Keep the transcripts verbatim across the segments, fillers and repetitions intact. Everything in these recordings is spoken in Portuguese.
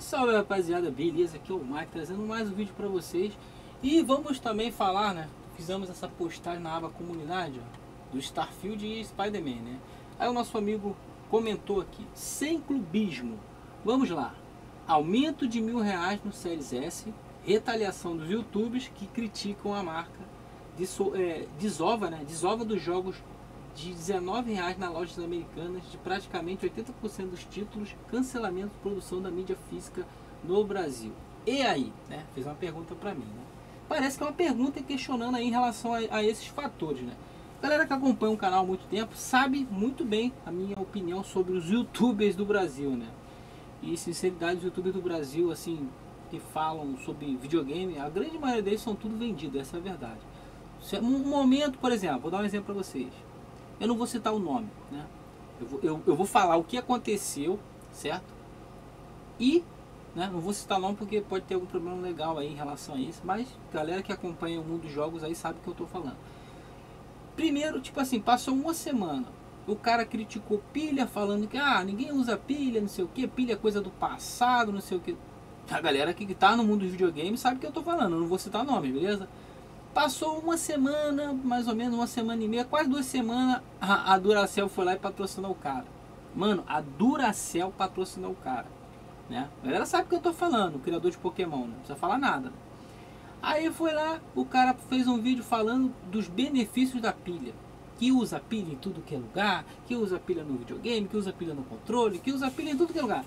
Salve rapaziada, beleza? Aqui é o Mike trazendo mais um vídeo pra vocês. E vamos também falar, né? Fizemos essa postagem na aba comunidade, ó, do Starfield e Spider-Man, né? Aí o nosso amigo comentou aqui, sem clubismo. Vamos lá. Aumento de mil reais no Series S. Retaliação dos YouTubers que criticam a marca. Deso, é, desova, né? Desova dos jogos de dezenove reais nas lojas americanas, de praticamente oitenta por cento dos títulos, cancelamento de produção da mídia física no Brasil. E aí, né? Fez uma pergunta para mim, né? Parece que é uma pergunta questionando aí em relação a, a esses fatores, né? Galera que acompanha o canal há muito tempo sabe muito bem a minha opinião sobre os YouTubers do Brasil, né? E sinceridade, os YouTubers do Brasil, assim, que falam sobre videogame, a grande maioria deles são tudo vendido, essa é a verdade. Um momento, por exemplo, vou dar um exemplo para vocês. Eu não vou citar o nome, né? Eu vou, eu, eu vou falar o que aconteceu, certo? E, né, não vou citar o nome porque pode ter algum problema legal aí em relação a isso, mas galera que acompanha o mundo dos jogos aí sabe o que eu tô falando. Primeiro, tipo assim, passou uma semana, o cara criticou pilha, falando que ah, ninguém usa pilha, não sei o que, pilha é coisa do passado, não sei o que. A galera que tá no mundo dos videogames sabe o que eu tô falando, eu não vou citar nome, beleza? Passou uma semana, mais ou menos uma semana e meia, quase duas semanas, a, a Duracell foi lá e patrocinou o cara. Mano, a Duracell patrocinou o cara, né? A galera sabe o que eu tô falando, o criador de Pokémon, né? Não precisa falar nada. Aí foi lá, o cara fez um vídeo falando dos benefícios da pilha. Que usa pilha em tudo que é lugar, que usa pilha no videogame, que usa pilha no controle, que usa pilha em tudo que é lugar.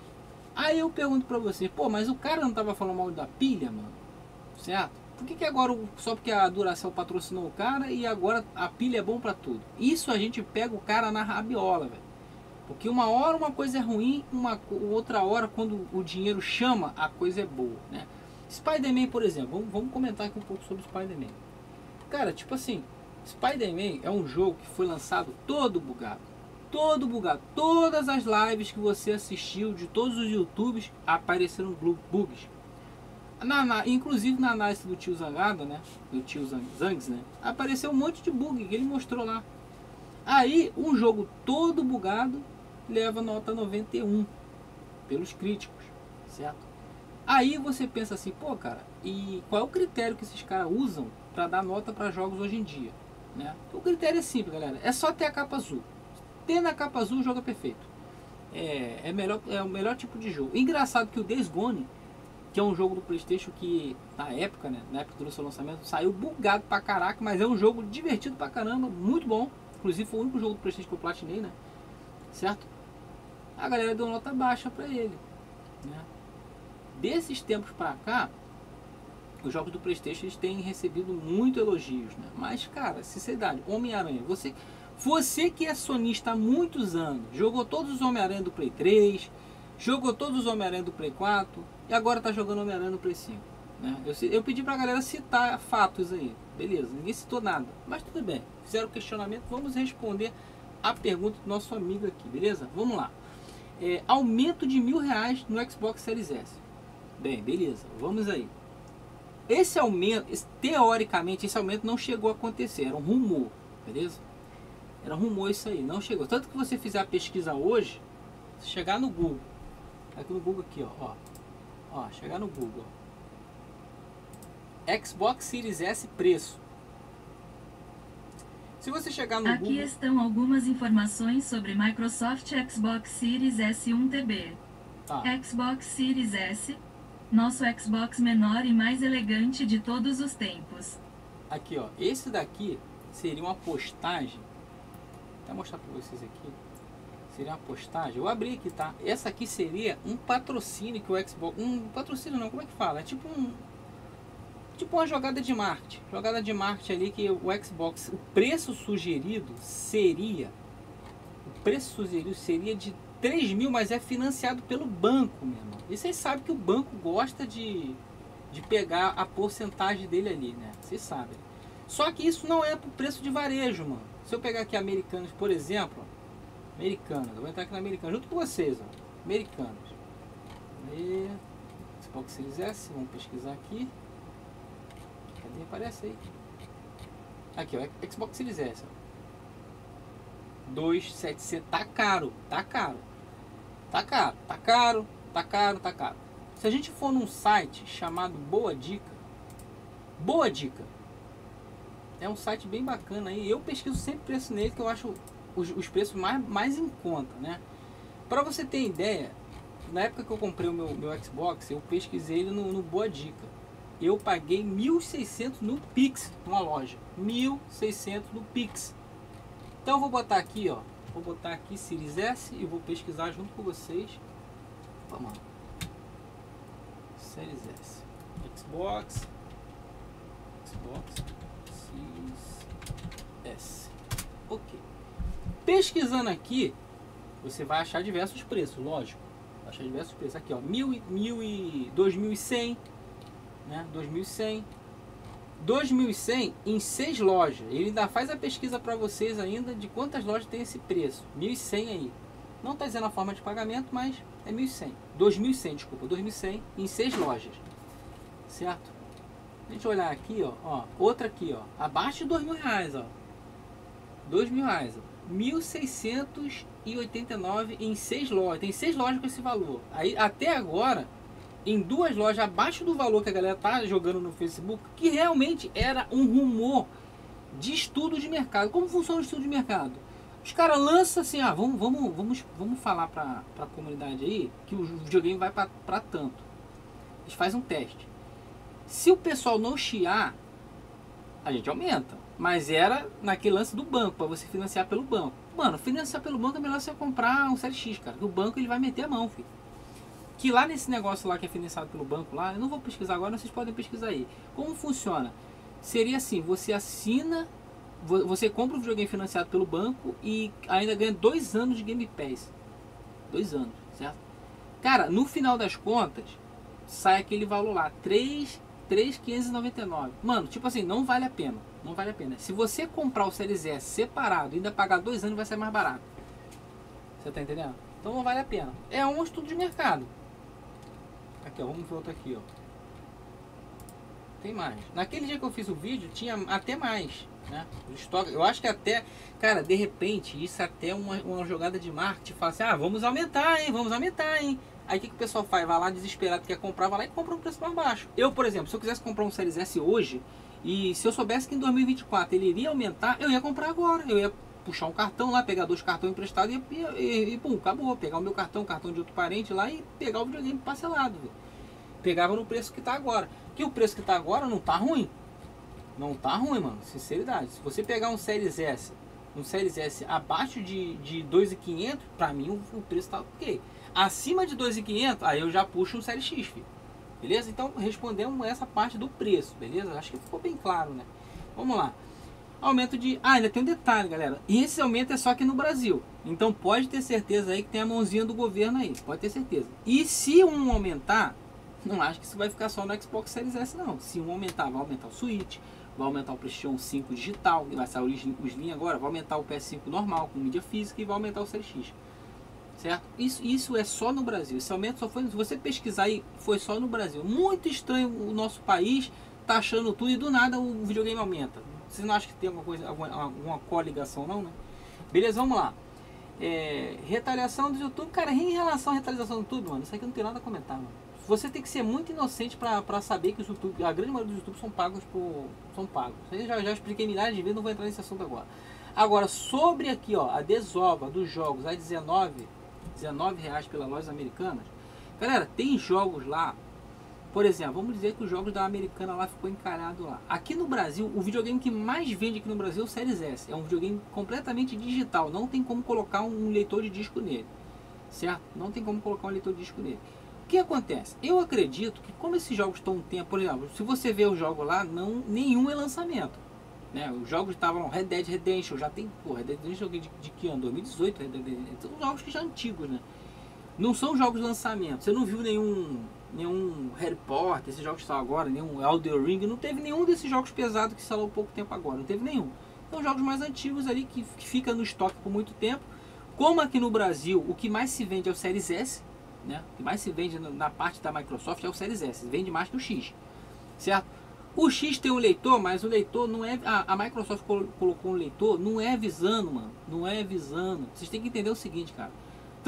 Aí eu pergunto pra você, pô, mas o cara não tava falando mal da pilha, mano? Certo? Por que, que agora, só porque a Duracell patrocinou o cara e agora a pilha é bom pra tudo? Isso a gente pega o cara na rabiola, velho. Porque uma hora uma coisa é ruim, uma outra hora quando o dinheiro chama, a coisa é boa, né? Spider-Man, por exemplo, vamos, vamos comentar aqui um pouco sobre Spider-Man. Cara, tipo assim, Spider-Man é um jogo que foi lançado todo bugado. Todo bugado. Todas as lives que você assistiu, de todos os YouTubes, apareceram bugs. Na, na, inclusive na análise do tio Zangado, né? Do tio Zangs, né? Apareceu um monte de bug que ele mostrou lá. Aí, um jogo todo bugado leva nota noventa e um pelos críticos, certo? Aí você pensa assim, pô, cara, e qual é o critério que esses caras usam para dar nota para jogos hoje em dia, né? O critério é simples, galera. É só ter a capa azul. Ter na capa azul, o jogo é perfeito. É, é, melhor, é o melhor tipo de jogo. Engraçado que o Days Gone, que é um jogo do PlayStation que na época, né, na época do seu lançamento, saiu bugado pra caraca, mas é um jogo divertido pra caramba, muito bom. Inclusive foi o único jogo do PlayStation que eu platinei, né? Certo? A galera deu nota baixa pra ele, né? Desses tempos pra cá, os jogos do PlayStation eles têm recebido muito elogios, né? Mas, cara, sinceridade, Homem-Aranha, você, você que é sonista há muitos anos, jogou todos os Homem-Aranha do Play três, jogou todos os Homem-Aranha do Play quatro e agora tá jogando Homem-Aranha no Play cinco, né? Eu, eu pedi pra galera citar fatos aí, beleza, ninguém citou nada, mas tudo bem, fizeram questionamento, vamos responder a pergunta do nosso amigo aqui, beleza? Vamos lá. É, aumento de mil reais no Xbox Series S. Bem, beleza, vamos aí. Esse aumento, esse, teoricamente, esse aumento não chegou a acontecer, era um rumor, beleza? Era um rumor isso aí, não chegou. Tanto que você fizer a pesquisa hoje, se chegar no Google, aqui no Google aqui, ó, ó, ó chegar no Google, ó, Xbox Series S preço. Se você chegar no Aqui Google... Aqui estão algumas informações sobre Microsoft Xbox Series S um T B. Tá. Xbox Series S, nosso Xbox menor e mais elegante de todos os tempos. Aqui, ó, esse daqui seria uma postagem. Vou mostrar para vocês aqui. Seria uma postagem. Eu abri aqui, tá? Essa aqui seria um patrocínio que o Xbox... Um patrocínio não, como é que fala? É tipo um... Tipo uma jogada de marketing. Jogada de marketing ali que o Xbox... O preço sugerido seria... O preço sugerido seria de três mil, mas é financiado pelo banco, meu irmão. E vocês sabem que o banco gosta de... De pegar a porcentagem dele ali, né? Vocês sabem. Só que isso não é pro preço de varejo, mano. Se eu pegar aqui Americanas, por exemplo... Americanas, eu vou entrar aqui na Americanas junto com vocês, ó. Americanas. E... Xbox Series S, vamos pesquisar aqui. Cadê? Aparece aí. Aqui, ó, Xbox Series S. dois mil e setecentos, tá caro, tá caro. Tá caro, tá caro, tá caro, tá caro. Se a gente for num site chamado Boa Dica, Boa Dica, é um site bem bacana aí. Eu pesquiso sempre preço nele, que eu acho os, os preços mais, mais em conta, né? Para você ter ideia, na época que eu comprei o meu, meu Xbox, eu pesquisei ele no, no Boa Dica. Eu paguei mil e seiscentos no Pix, numa loja. mil e seiscentos no Pix. Então eu vou botar aqui, ó. Vou botar aqui Series S e vou pesquisar junto com vocês. Vamos lá. Series S. Xbox. Xbox Series S. Ok. Pesquisando aqui, você vai achar diversos preços, lógico. Vai achar diversos preços. Aqui, ó. Mil, mil e, dois mil e cem. Né? dois mil e cem. dois mil e cem em seis lojas. Ele ainda faz a pesquisa para vocês ainda de quantas lojas tem esse preço. mil e cem aí. Não está dizendo a forma de pagamento, mas é mil e cem. dois mil e cem, desculpa. dois mil e cem em seis lojas. Certo? Deixa eu olhar aqui, ó. ó outra aqui, ó. Abaixo de dois mil reais, ó. dois mil reais, ó. mil seiscentos e oitenta e nove em seis lojas. Tem seis lojas com esse valor. Aí, até agora, em duas lojas abaixo do valor que a galera tá jogando no Facebook, que realmente era um rumor de estudo de mercado. Como funciona o estudo de mercado? Os caras lançam assim, ah, vamos, vamos, vamos, vamos falar para a comunidade aí que o videogame vai para tanto. Eles fazem um teste. Se o pessoal não chiar, a gente aumenta. Mas era naquele lance do banco, para você financiar pelo banco. Mano, financiar pelo banco é melhor você comprar um Série X, cara. O banco ele vai meter a mão, filho. Que lá nesse negócio lá que é financiado pelo banco lá, eu não vou pesquisar agora, vocês podem pesquisar aí. Como funciona? Seria assim, você assina, você compra um videogame financiado pelo banco e ainda ganha dois anos de Game Pass. Dois anos, certo? Cara, no final das contas, sai aquele valor lá, três mil quinhentos e noventa e nove. Mano, tipo assim, não vale a pena. Não vale a pena. Se você comprar o Series S separado e ainda pagar dois anos, vai ser mais barato. Você tá entendendo? Então não vale a pena. É um estudo de mercado. Aqui, ó, vamos ver outro aqui, ó. Tem mais. Naquele dia que eu fiz o vídeo, tinha até mais, né? O estoque, eu acho que até, cara, de repente, isso até uma, uma jogada de marketing, fala assim, ah, vamos aumentar, hein, vamos aumentar, hein. Aí o que, que o pessoal faz? Vai lá desesperado, quer comprar, vai lá e compra um preço mais baixo. Eu, por exemplo, se eu quisesse comprar um Series S hoje, e se eu soubesse que em dois mil e vinte e quatro ele iria aumentar, eu ia comprar agora. Eu ia puxar um cartão lá, pegar dois cartões emprestados e, e, e, e pum, acabou. Pegar o meu cartão, o cartão de outro parente lá e pegar o videogame parcelado. Viu? Pegava no preço que tá agora. Que o preço que tá agora não tá ruim. Não tá ruim, mano. Sinceridade. Se você pegar um Series S, um Series S abaixo de, de dois mil e quinhentos, pra mim o, o preço tá ok. Acima de dois mil e quinhentos, aí eu já puxo um Série X, filho. Beleza? Então respondemos essa parte do preço, beleza? Acho que ficou bem claro, né? Vamos lá. Aumento de... Ah, ainda tem um detalhe, galera. E esse aumento é só aqui no Brasil. Então pode ter certeza aí que tem a mãozinha do governo aí. Pode ter certeza. E se um aumentar, não acho que isso vai ficar só no Xbox Series S, não. Se um aumentar, vai aumentar o Switch, vai aumentar o PlayStation cinco digital, vai sair o Slim agora, vai aumentar o P S cinco normal, com mídia física, e vai aumentar o Série X. Certo? Isso, isso é só no Brasil. Esse aumento só foi, se você pesquisar aí, foi só no Brasil. Muito estranho o nosso país tá achando tudo e do nada o videogame aumenta. Vocês não acham que tem alguma coisa, alguma, alguma coligação não, né? Beleza, vamos lá. É, retaliação do YouTube. Cara, em relação à retaliação do YouTube, mano, isso aqui não tem nada a comentar, mano. Você tem que ser muito inocente pra, pra saber que os YouTube, a grande maioria dos YouTube são pagos por. São pagos. Eu já, já expliquei milhares de vezes, não vou entrar nesse assunto agora. Agora, sobre aqui, ó, a desova dos jogos a dezenove reais pelas lojas americanas. Galera, tem jogos lá, por exemplo, vamos dizer que os jogos da americana lá ficou encalhado lá. Aqui no Brasil, o videogame que mais vende aqui no Brasil é o Series S. É um videogame completamente digital, não tem como colocar um leitor de disco nele, certo? Não tem como colocar um leitor de disco nele. O que acontece? Eu acredito que como esses jogos estão um tempo, por exemplo, se você ver o jogo lá, não, nenhum é lançamento. Né? Os jogos estavam Red Dead Redemption, já tem, pô, Red Dead Redemption de, de que ano? dois mil e dezoito, Red Dead Redemption. São jogos que já antigos, né? Não são jogos de lançamento. Você não viu nenhum nenhum Harry Potter, esses jogos que estão agora, nenhum Elden Ring, não teve nenhum desses jogos pesados que saiu há pouco tempo agora, não teve nenhum. São jogos mais antigos ali que, que fica no estoque por muito tempo. Como aqui no Brasil, o que mais se vende é o Series S, né? O que mais se vende na parte da Microsoft é o Series S, vende mais que o X, certo? O X tem um leitor, mas o leitor não é... A, a Microsoft colocou um leitor, não é visando, mano. Não é visando. Vocês têm que entender o seguinte, cara.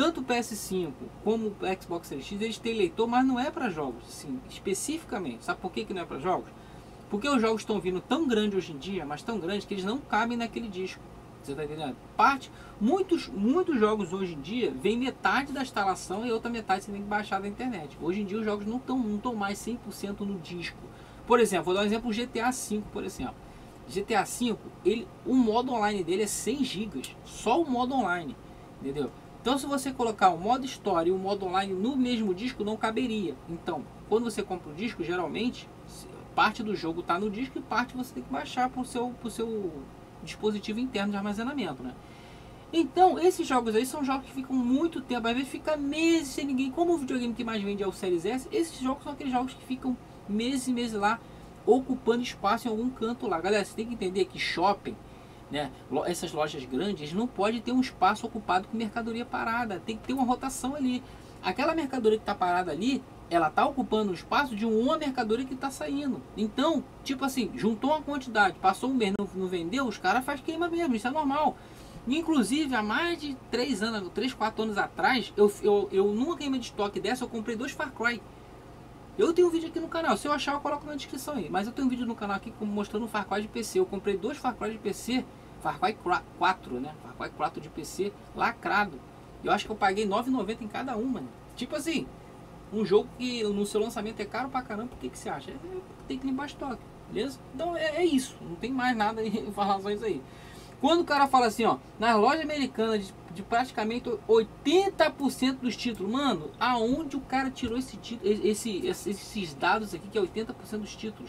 tanto o P S cinco como o Xbox Series X, eles têm leitor, mas não é para jogos, assim, especificamente. Sabe por que que não é para jogos? Porque os jogos estão vindo tão grande hoje em dia, mas tão grandes, que eles não cabem naquele disco. Você tá entendendo? Parte, muitos, muitos jogos hoje em dia, vem metade da instalação e outra metade você tem que baixar da internet. Hoje em dia os jogos não estão não tão mais cem por cento no disco. Por exemplo, vou dar um exemplo, o G T A cinco, por exemplo. G T A cinco, ele, o modo online dele é cem gigas, só o modo online, entendeu? Então se você colocar o modo história e o modo online no mesmo disco, não caberia. Então, quando você compra o disco, geralmente, parte do jogo está no disco e parte você tem que baixar para o seu, pro seu dispositivo interno de armazenamento, né? Então, esses jogos aí são jogos que ficam muito tempo, às vezes fica meses sem ninguém. Como o videogame que mais vende é o Series S, esses jogos são aqueles jogos que ficam meses e meses lá, ocupando espaço em algum canto lá. Galera, você tem que entender que shopping, né, essas lojas grandes, não pode ter um espaço ocupado com mercadoria parada. Tem que ter uma rotação ali. Aquela mercadoria que está parada ali, ela está ocupando o espaço de uma mercadoria que está saindo. Então, tipo assim, juntou uma quantidade, passou um mês, não, não vendeu, os caras fazem queima mesmo, isso é normal. Inclusive, há mais de três anos, três, quatro anos atrás, eu, eu, eu numa queima de estoque dessa, eu comprei dois Far Cry. Eu tenho um vídeo aqui no canal, se eu achar eu coloco na descrição aí. Mas eu tenho um vídeo no canal aqui mostrando o Far Cry de P C. Eu comprei dois Far Cry de P C, Far Cry quatro, né? Far Cry quatro de P C, lacrado. Eu acho que eu paguei nove reais e noventa centavos em cada uma, né? Tipo assim, um jogo que no seu lançamento é caro pra caramba, por que que você acha? É, tem que limpar estoque, beleza? Então é, é isso, não tem mais nada em relação a isso aí. Quando o cara fala assim, ó, nas lojas americanas de, de praticamente oitenta por cento dos títulos, mano, aonde o cara tirou esse, esse, esses dados aqui que é oitenta por cento dos títulos?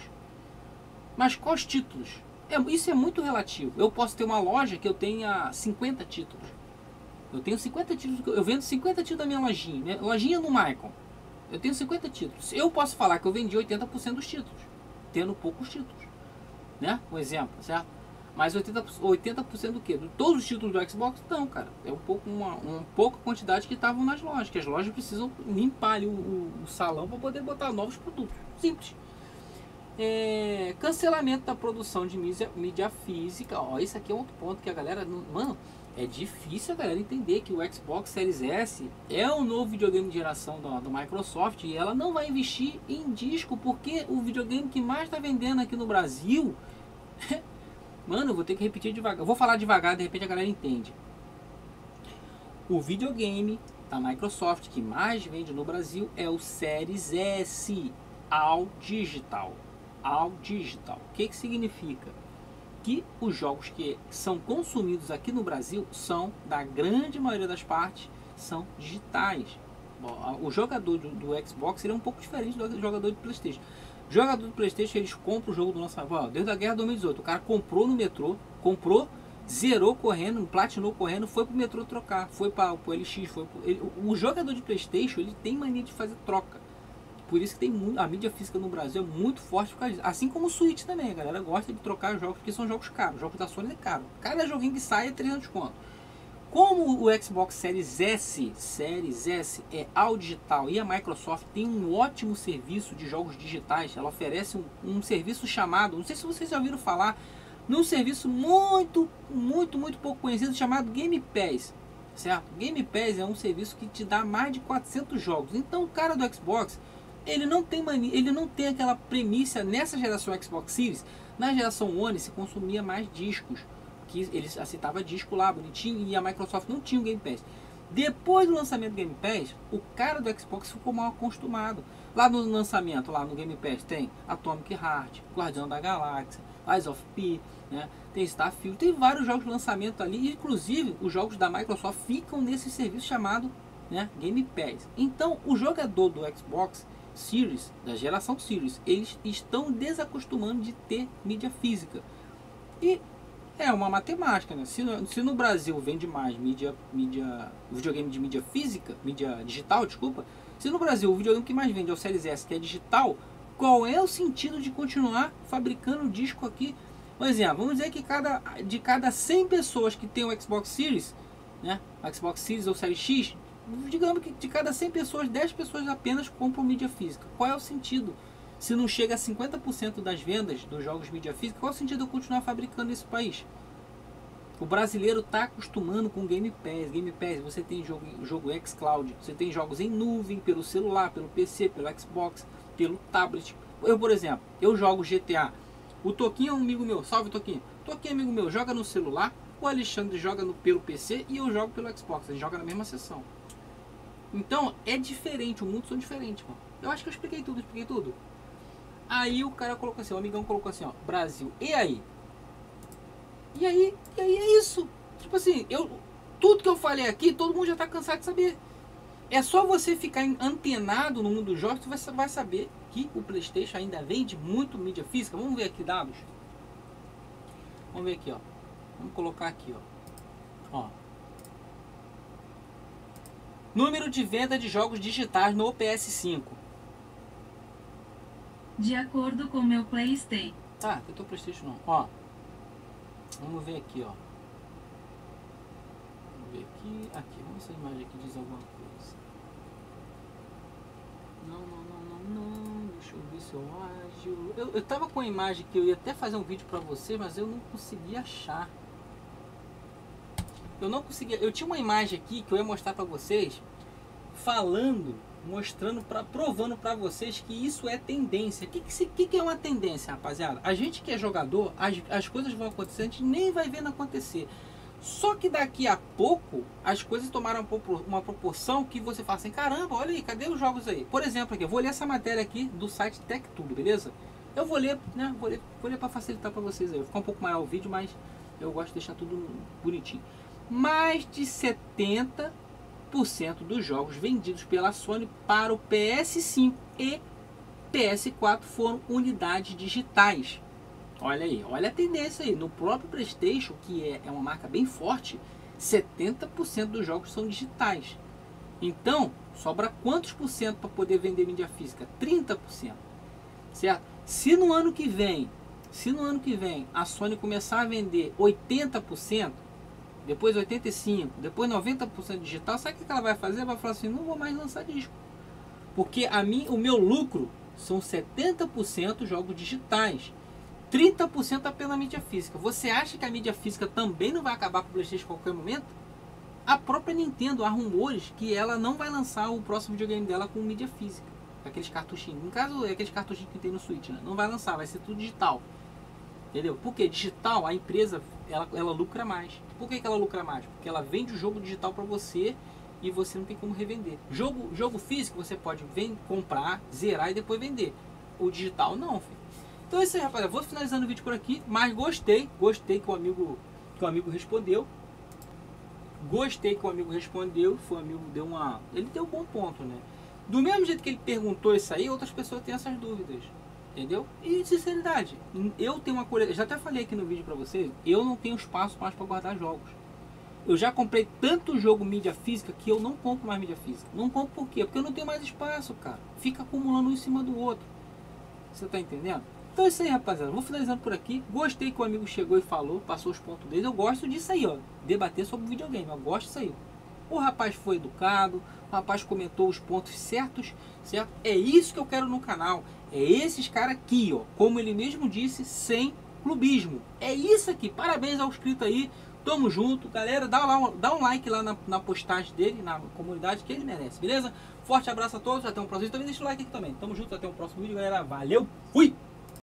Mas quais títulos? É, isso é muito relativo. Eu posso ter uma loja que eu tenha cinquenta títulos. Eu tenho cinquenta títulos, eu vendo cinquenta títulos da minha lojinha, minha lojinha no Maicon. Eu tenho cinquenta títulos. Eu posso falar que eu vendi oitenta por cento dos títulos, tendo poucos títulos, né? Um exemplo, certo? Mas oitenta por cento do que? De todos os títulos do Xbox? Não, cara. É um pouco uma, uma pouca quantidade que estavam nas lojas. Que as lojas precisam limpar ali o, o, o salão para poder botar novos produtos. Simples. É, cancelamento da produção de mídia, mídia física. Ó, isso aqui é outro ponto que a galera... Mano, é difícil a galera entender que o Xbox Series S é o novo videogame de geração do, do Microsoft. E ela não vai investir em disco, porque o videogame que mais está vendendo aqui no Brasil... Mano, eu vou ter que repetir devagar. Eu vou falar devagar, de repente a galera entende. O videogame da Microsoft que mais vende no Brasil é o Series S All Digital. All Digital. O que que significa? Que os jogos que são consumidos aqui no Brasil são, da grande maioria das partes, são digitais. Bom, o jogador do, do Xbox ele é um pouco diferente do jogador do PlayStation. O jogador do PlayStation, eles compram o jogo do lançamento. Desde a Guerra de dois mil e dezoito, o cara comprou no metrô, comprou, zerou correndo, platinou correndo, foi pro metrô trocar, foi para o L X, foi pro, ele, o jogador de PlayStation, ele tem mania de fazer troca. Por isso que tem muito, a mídia física no Brasil é muito forte por causa disso. Assim como o Switch também, a galera gosta de trocar jogos, porque são jogos caros. Jogos da Sony é caro. Cada joguinho que sai é trezentos conto. Como o Xbox Series S, Series S é all digital e a Microsoft tem um ótimo serviço de jogos digitais, ela oferece um, um serviço chamado, não sei se vocês já ouviram falar, num serviço muito, muito, muito pouco conhecido chamado Game Pass, certo? Game Pass é um serviço que te dá mais de quatrocentos jogos. Então o cara do Xbox, ele não tem mania, ele não tem aquela premissa nessa geração Xbox Series. Na geração One se consumia mais discos, que ele aceitava disco lá, bonitinho, e a Microsoft não tinha o Game Pass. Depois do lançamento do Game Pass, o cara do Xbox ficou mal acostumado. Lá no lançamento, lá no Game Pass, tem Atomic Heart, Guardião da Galáxia, Lies of P, né? Tem Starfield, tem vários jogos de lançamento ali, e inclusive os jogos da Microsoft ficam nesse serviço chamado, né, Game Pass. Então o jogador do Xbox Series, da geração Series, eles estão desacostumando de ter mídia física. E é uma matemática, né? Se no, se no Brasil vende mais mídia, mídia, videogame de mídia física, mídia digital, desculpa. Se no Brasil o videogame que mais vende é o Series S, que é digital, qual é o sentido de continuar fabricando disco aqui? Por exemplo, vamos dizer que cada, de cada cem pessoas que tem o Xbox Series, né? O Xbox Series ou Series X, digamos que de cada cem pessoas, dez pessoas apenas compram mídia física. Qual é o sentido? Se não chega a cinquenta por cento das vendas dos jogos mídia física, qual é o sentido de eu continuar fabricando nesse país? O brasileiro está acostumando com Game Pass. Game Pass, você tem jogo, jogo xCloud, você tem jogos em nuvem, pelo celular, pelo P C, pelo Xbox, pelo tablet. Eu, por exemplo, eu jogo G T A. O Toquinho é um amigo meu, salve Toquinho. Toquinho é amigo meu, joga no celular, o Alexandre joga no, pelo P C e eu jogo pelo Xbox. A gente joga na mesma sessão. Então, é diferente, o mundo são diferentes, mano. Eu acho que eu expliquei tudo, expliquei tudo. Aí o cara colocou assim, o amigão colocou assim, ó, Brasil, e aí? E aí, e aí é isso. Tipo assim, eu, tudo que eu falei aqui, todo mundo já tá cansado de saber. É só você ficar antenado no mundo dos jogos, você vai saber que o PlayStation ainda vende muito mídia física. Vamos ver aqui dados. Vamos ver aqui, ó. Vamos colocar aqui, ó. Ó. Número de venda de jogos digitais no P S cinco. De acordo com meu PlayStation. Ah, eu tô PlayStation não. Ó. Vamos ver aqui, ó. Vamos ver aqui. Aqui, vamos ver se a imagem aqui diz alguma coisa. Não, não, não, não, não. Deixa eu ver se eu acho. Eu, eu tava com a imagem que eu ia até fazer um vídeo pra você, mas eu não consegui achar. Eu não consegui. Eu tinha uma imagem aqui que eu ia mostrar pra vocês, falando, mostrando, pra, provando pra vocês que isso é tendência. O que, que, que, que é uma tendência, rapaziada? A gente que é jogador, as, as coisas vão acontecer, a gente nem vai vendo acontecer. Só que daqui a pouco, as coisas tomaram uma proporção que você fala assim, caramba, olha aí, cadê os jogos aí? Por exemplo, aqui, eu vou ler essa matéria aqui do site Tech Tudo, beleza? Eu vou ler, né? Vou ler, vou ler pra facilitar pra vocês aí. Vai ficar um pouco maior o vídeo, mas eu gosto de deixar tudo bonitinho. Mais de setenta por cento dos jogos vendidos pela Sony para o P S cinco e P S quatro foram unidades digitais. Olha aí, olha a tendência aí. No próprio PlayStation, que é, é uma marca bem forte, setenta por cento dos jogos são digitais. Então, sobra quantos por cento para poder vender mídia física? trinta por cento. Certo? Se no ano que vem, se no ano que vem a Sony começar a vender oitenta por cento, depois oitenta e cinco por cento, depois noventa por cento digital, sabe o que ela vai fazer? Vai falar assim, não vou mais lançar disco. Porque a mim, o meu lucro são setenta por cento jogos digitais. trinta por cento apenas mídia física. Você acha que a mídia física também não vai acabar com o PlayStation em qualquer momento? A própria Nintendo, há rumores que ela não vai lançar o próximo videogame dela com mídia física. Aqueles cartuchinhos. No caso, é aqueles cartuchinhos que tem no Switch, né? Não vai lançar, vai ser tudo digital. Entendeu? Porque digital, a empresa, ela, ela lucra mais. Por que, que ela lucra mais? Porque ela vende o jogo digital para você e você não tem como revender. Jogo, jogo físico você pode vem, comprar, zerar e depois vender. O digital não, filho. Então é isso aí, rapaziada. Vou finalizando o vídeo por aqui, mas gostei, gostei que o amigo, que o amigo respondeu. Gostei que o amigo respondeu, foi o amigo deu uma, ele deu um bom ponto, né? Do mesmo jeito que ele perguntou isso aí, outras pessoas têm essas dúvidas, entendeu? E sinceridade, eu tenho uma coisa, já até falei aqui no vídeo pra vocês, eu não tenho espaço mais para guardar jogos. Eu já comprei tanto jogo mídia física que eu não compro mais mídia física. Não compro por quê? Porque eu não tenho mais espaço, cara. Fica acumulando um em cima do outro. Você tá entendendo? Então é isso aí, rapaziada. Vou finalizando por aqui. Gostei que o amigo chegou e falou, passou os pontos dele. Eu gosto disso aí, ó. Debater sobre videogame. Eu gosto disso aí. O rapaz foi educado. O rapaz comentou os pontos certos, certo? É isso que eu quero no canal. É esses caras aqui, ó. Como ele mesmo disse, sem clubismo. É isso aqui. Parabéns ao inscrito aí. Tamo junto. Galera, dá, lá, dá um like lá na, na postagem dele, na comunidade, que ele merece, beleza? Forte abraço a todos. Até um próximo vídeo. Também deixa o like aqui também. Tamo junto. Até o próximo vídeo, galera. Valeu. Fui!